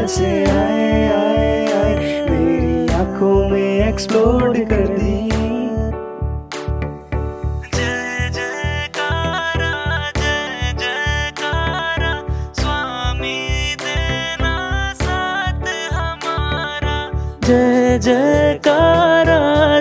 ऐसे आए आए आए, मेरी आंखों में एक्सप्लोड कर दी। जय जयकारा स्वामी देना साथ हमारा। जय जयकारा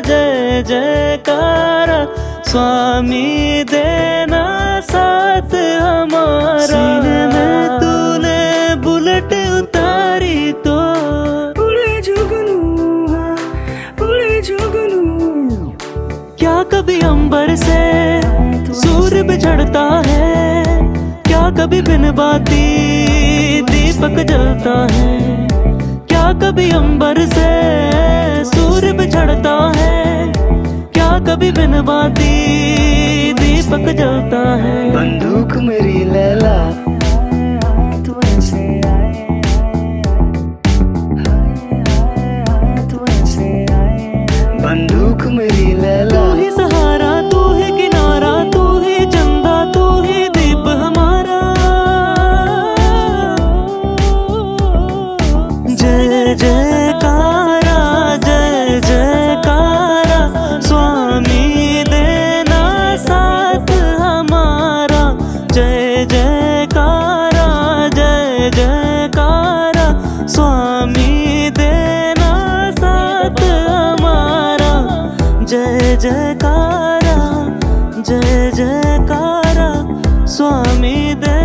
स्वामी देना साथ हमारा। सीने में तूने बुलेट उतारी तो उड़े जुगनू, उड़े जुगनू। क्या कभी अंबर से सूर्य बिछड़ता है, क्या कभी बिन बाती दीपक जलता है। क्या कभी अंबर से सूर्य बिछड़ता है, क्या कभी बिन बाती दीपक जलता है। बंदूक मेरी लैला, तू ऐसे आए, तू ऐसे आए। बंदूक मेरी लैला, तू ही सहारा, तू ही किनारा, तू ही चंदा, तू ही दीप हमारा। जय जयकारा स्वामी देना साथ हमारा। जय जयकारा स्वामी देना साथ हमारा। जय जयकारा स्वामी दे